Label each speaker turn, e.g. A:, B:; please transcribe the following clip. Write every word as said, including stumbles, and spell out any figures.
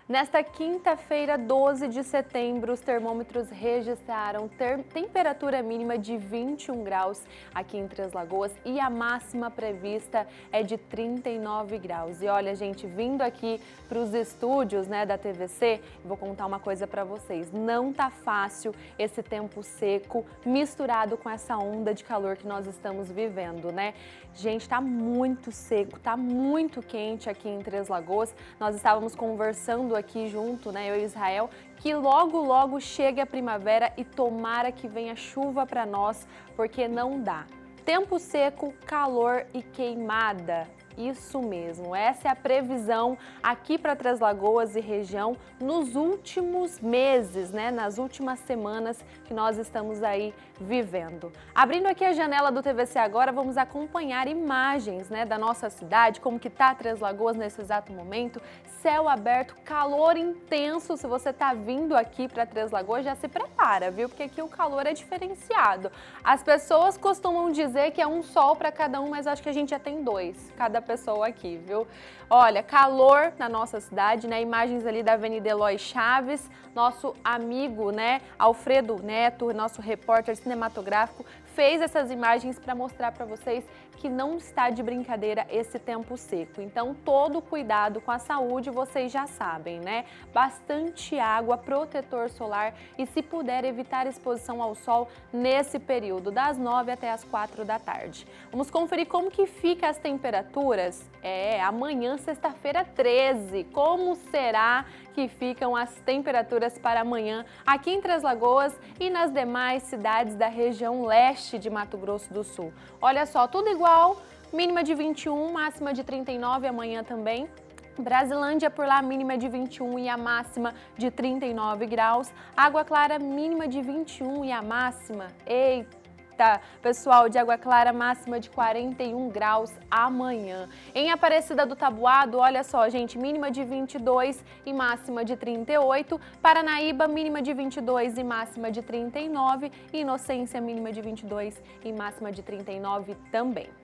A: Nesta quinta-feira, doze de setembro, os termômetros registraram ter temperatura mínima de vinte e um graus aqui em Três Lagoas e a máxima prevista é de trinta e nove graus. E olha, gente, vindo aqui para os estúdios, né, da T V C, vou contar uma coisa para vocês. Não tá fácil esse tempo seco misturado com essa onda de calor que nós estamos vivendo, né? Gente, tá muito seco, tá muito quente aqui em Três Lagoas. Nós estávamos conversando aqui junto, né, eu e Israel, que logo, logo chegue a primavera e tomara que venha chuva para nós, porque não dá. Tempo seco, calor e queimada. Isso mesmo, essa é a previsão aqui para Três Lagoas e região nos últimos meses, né, nas últimas semanas que nós estamos aí vivendo. Abrindo aqui a janela do T V C agora, vamos acompanhar imagens, né, da nossa cidade, como que tá Três Lagoas nesse exato momento. Céu aberto, calor intenso. Se você tá vindo aqui para Três Lagoas, já se prepara, viu? Porque aqui o calor é diferenciado. As pessoas costumam dizer que é um sol para cada um, mas acho que a gente já tem dois, cada pessoa aqui, viu? Olha, calor na nossa cidade, né? Imagens ali da Avenida Eloy Chaves, nosso amigo, né, Alfredo Neto, nosso repórter cinematográfico, fez essas imagens para mostrar para vocês que não está de brincadeira esse tempo seco. Então, todo cuidado com a saúde, vocês já sabem, né? Bastante água, protetor solar e, se puder, evitar exposição ao sol nesse período, das nove até as quatro da tarde. Vamos conferir como que fica as temperaturas? É, amanhã, sexta-feira, treze. Como será que ficam as temperaturas para amanhã aqui em Três Lagoas e nas demais cidades da região leste de Mato Grosso do Sul? Olha só, tudo igual, mínima de vinte e um, máxima de trinta e nove amanhã também. Brasilândia por lá, mínima de vinte e um e a máxima de trinta e nove graus. Água Clara, mínima de vinte e um e a máxima, eita! Tá, pessoal, de Água Clara, máxima de quarenta e um graus amanhã. Em Aparecida do Taboado, olha só, gente, mínima de vinte e dois e máxima de trinta e oito. Paranaíba, mínima de vinte e dois e máxima de trinta e nove. E Inocência, mínima de vinte e dois e máxima de trinta e nove também.